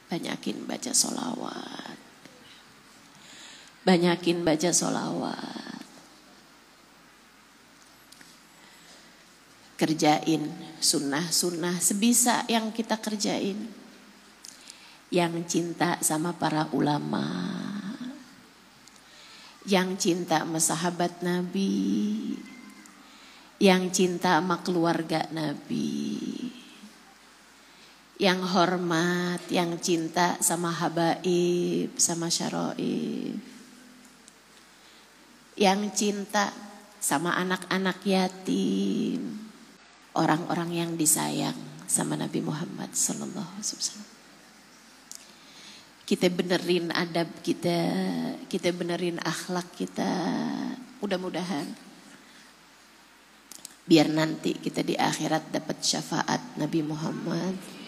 Banyakin baca sholawat. Banyakin baca sholawat. Kerjain sunnah-sunnah sebisa yang kita kerjain. Yang cinta sama para ulama. Yang cinta sama sahabat Nabi. Yang cinta sama keluarga Nabi. Yang hormat, yang cinta sama habaib, sama syaraif. Yang cinta sama anak-anak yatim. Orang-orang yang disayang sama Nabi Muhammad sallallahu alaihi wasallam. Kita benerin adab kita benerin akhlak kita. Mudah-mudahan biar nanti kita di akhirat dapat syafaat Nabi Muhammad